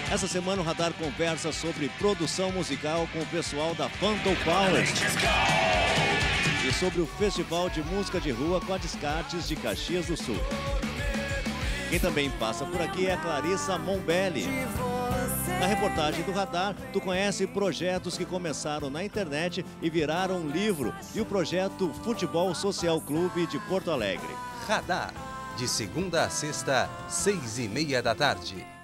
Essa semana o Radar conversa sobre produção musical com o pessoal da Phantom Powers e sobre o Festival de Música de Rua com a Descartes de Caxias do Sul. Quem também passa por aqui é a Clarissa Mombelli. Na reportagem do Radar, tu conhece projetos que começaram na internet e viraram um livro, e o projeto Futebol Social Clube de Porto Alegre. Radar, de segunda a sexta, 6:30 da tarde.